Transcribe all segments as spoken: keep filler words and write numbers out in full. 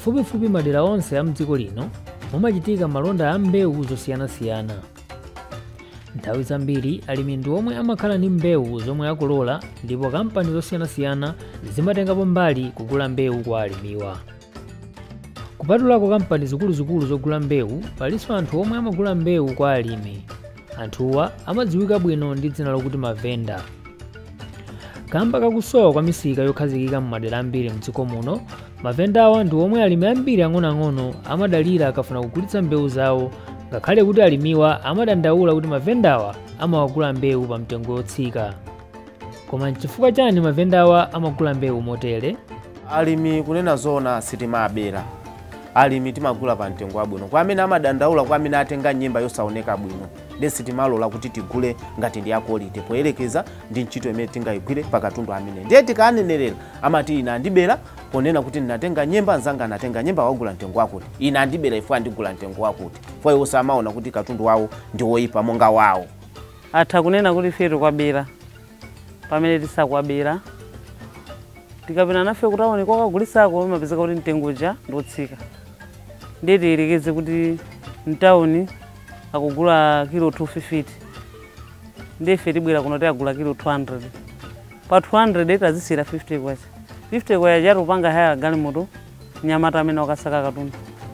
pafupifupi madera onse a mdziko lino mumachitika malonda a mbewu zosiyanasiyana. Nthawi zambiri alimi ndi omwe amakhala ndi mbewu zomwe akolola, ndipo kampani zosiyanasiyana zimatengapo mbali kugula mbewu kwa alimiwa. Kupatulako kampani zikuluzikulu zogula mbewu, palinso anthu omwe amagula mbewu kwa alimi. Anthuwa amadziwika bwino ndi dzina lokuti mavenda. Kamba kakusowa kwa misika yokhazikika m'madera ambiri mdziko muno, mavendawa ndi omwe alimi ambiri ang'onoang'ono amadalira akafuna kugulitsa mbewu zawo, ngakhale kuti alimiwa amadandaula kuti mavendawa amawagula mbewu pa mtengo yotsika. Koma n'chifukwa chani mavendawa amagula mbewu motere? Alimi kunena zona sitimabera. Alimi timagula pa mtengo wabwino. Kwa amene amadandaula, kwa amene atenga nyemba yosaoneka bwino, ndi sitimalola kuti tigule ngati ndi yakolite poyerekeza ndi ntchito imene tingayigwire pa katundu amene. Ndiye tikanenerera amati ina andibera ponena kuti ndinatenga nyemba, anzanga anatenga nyemba wagula mtengo wakuti. Ina andibera ifo andigula mtengo wakuti. Fo iwo samaona kuti katundu wawo ndi woyipa monga wawo. Atha kunena kuti fetu kwabera. Pamene tisakwabera tikapena nafe kuti aone kwakagulisako mapezeka kuti mtengo uja ndotsika. Ndiye tiyerekeze kuti mtauni akugula kilo two fifty. Ndiye fe tibwera kuno tiyagula kilo two hundred. Pa two hundred itazisira fifty kwacha. fifty kwacha chatu panga haya galimoto nyamata amene wakasaka katundu.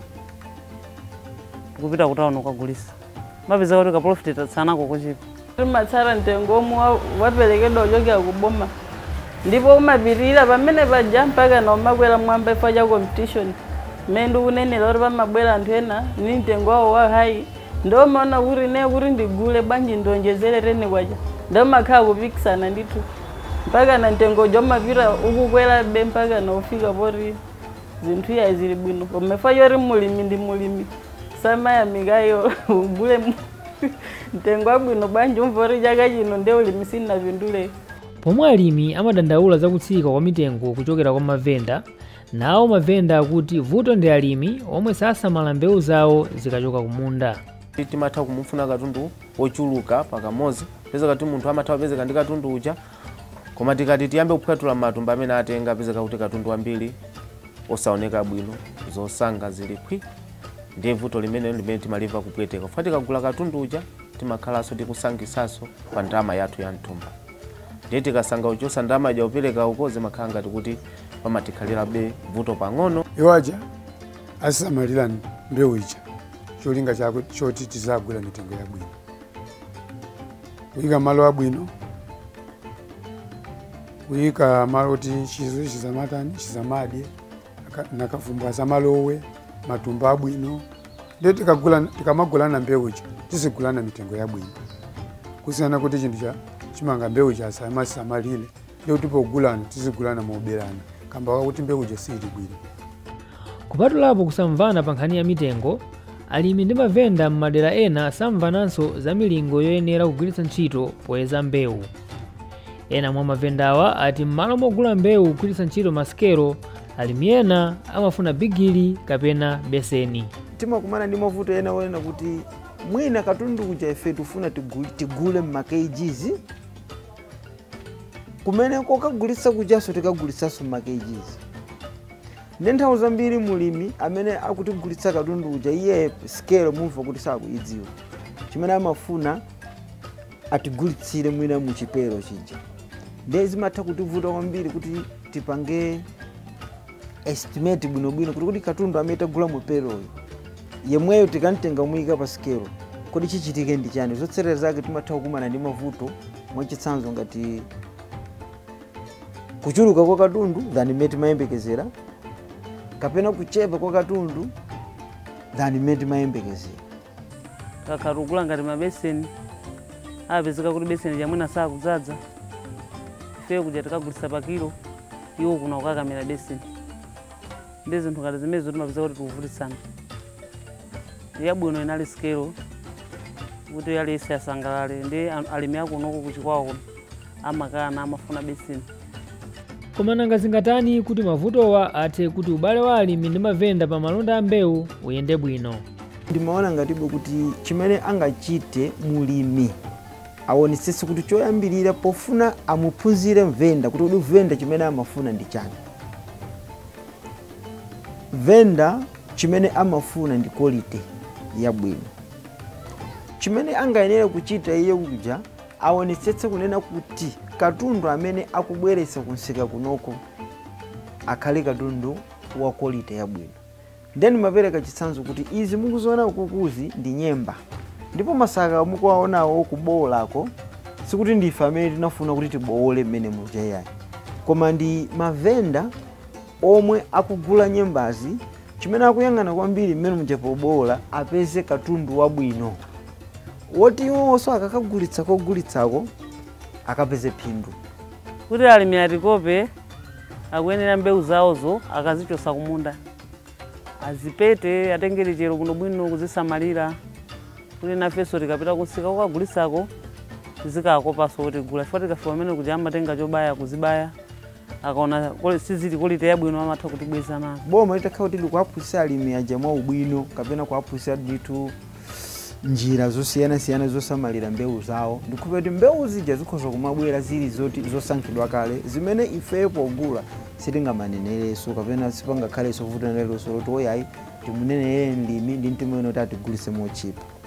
Tikupita kutaona ukagulisa. Mapezeka kuti ka profit tatsanako kuchipa. Matsara mtengo omwe wapelekedwa ochokera kuboma. Ndipo umapirira pamene paja mpaka na umakwera mwamba ifo cha competition. Mendu kunenera kuti pamabwera anthu ena ni mtengo wawo wa high. Ndo maona kuti ne kuti ndigule bwanji ndonjezere tene kwacha. Ndo makhala kupikisana ndithu. Mpaka na mtengo jomapira ukukwera be mpaka na ufika poti zinthu ya zili bwino. Umefa yori mulimi ndi mulimi. Sama ya migayo ugule mtengo wabwino bwanji umvori chaka chino nde ulimi sina vindule. Pomwe alimi amadandaula za kutsika kwa mitengo kuchokera kwa mavenda, nawo mavenda akuti vuto ndi alimi omwe sasamala mbewu zawo zikachoka kumunda. Timatha kumufuna katundu ochuluka pakamozi, peza kuti munthu amatha kupezeka ndi katundu uja, koma tikati tiyambe kuphatula matumba amene atenga pezeka kuti katundu ambiri osaoneka bwino, zosanga zili khwi. Ndiye vuto limene limene timaliva kupweteka. Kufa tikagula katundu uja timakhalaso tikusangisaso pa ndalama yathu ya mtumba. Ndiye tikasanga uchosa ndalama ja upereka ukoze makhala ngati kuti pamatikhalira be vuto pang'ono. Iwaja asamalira mbewu ija cholinga chako choti tizagula mitengo yabwino. Kuyika malo abwino, kuyika malo kuti chizo chizamatani chizamadye nakafumba samalowe matumba abwino. Ndiye tikagula tikamagulana mbewu ija tizigulana mitengo yabwino. Kusiyana kuti chinthu cha chimanga mbewu ija samasamalire, ndiye kuti pogulana tizigulana moberana kamba kuti mbewu ija sili bwino. Kupatulapo kusamvana pa nkhani ya mitengo, alimi ndi mavenda m'madera ena samvananso za milingo yoyenera kugwiritsa ntchito poyeza mbewu. Ena mwa mavendawa ati m'malo mogula mbewu kugwiritsa ntchito masikelo, alimi ena amafuna bigili kapena beseni. Timakumana ndi mavuto ena wena kuti mwina katundu uja ife tufuna tigule m'makgs, kumene kokagulitsa kujaso tikagulitsaso m'makgs. Ndi nthawi zambiri mulimi amene akutigulitsa katundu uja iye scale mumva kuti sakuidziwa. Chimene amafuna atigulitsire mwina mu chipero chija. Ndiye zimatha kutivuta kwambiri kuti tipange estimate bwinobwino kuti kuti katundu amene tagula mu pero yemweyo tikantenga muyika pa scale kodi chichitike ndi chani. Zotsatira zake timatha kukumana ndi mavuto mwachitsanzo ngati kuchuluka kwa katundu than imene timayembekezera, kapena kuchepa kwa katundu than imene timayembekezera. Kakharugula ngati mabeseni apezeka kuti beseni jamwina sakudzaza, ife kuja tikagulitsa pa kilo iwo kuna kukakamira beseni. Ndi zinthu ngati zimenezo timapezeka kuti tikuvutitsana. Yabwino inali sikelo kuti yali isi asangalale, ndi alimi akunoku kuchikwawo kuno amakana amafuna beseni. Koma nanga zingatani kuti mavutowa athe kuti ubale wa alimi ndi mavenda pa malonda a mbewu uyende bwino? Ndimaona ngatibo kuti chimene angachite mulimi awonesese kuti choyambirira pofuna amuphunzire mvenda kuti udi venda chimene amafuna ndi chani. venda chimene amafuna ndi quality yabwino. Chimene angayenera kuchita iye kuja aonetsetse kunena kuti katundu amene akubweretsa kunsika kunoko akhale katundu wa quality yabwino. Then mapereka chitsanzo kuti izi mukuziona ukukuzi ndi nyemba, ndipo masaka mukuwaonawo kubolako sikuti ndife amene tinafuna kuti tibowole mmene mujayayi, koma ndi mavenda omwe akugula nyembazi chimene akuyang'ana kwambiri mmene mujapobola apeze katundu wabwino woti iwonso akakagulitsa kogulitsako akapeze phindu. Kuti alimi atikope akuyenera mbewu zawozo akazichosa kumunda azipete atengere chero kuno bwino kuzisamalira kuti nafeso tikapita kusika kukagulitsako tizikakopaso kuti gula chifukwa tikafika pamene kuja amatenga chobaya kuzibaya akaona sizili quality yabwino amatha kutibweza nazo. Boma litakhala kuti likuaphunzitsa alimi aja mwa ubwino kapena kuaphunzitsa ndithu njira zosiyanasiyana zosamalira mbewu zawo, ndikupa kuti mbewu zija zikhoza kumabwera zili zoti zosankhidwa kale zimene ifeyo pogula sitingamanenereso kapena sipangakhaleso vuto nalero loti oyayi timunenere mlimi ndi mtimwene kuti atigulitse mochipa.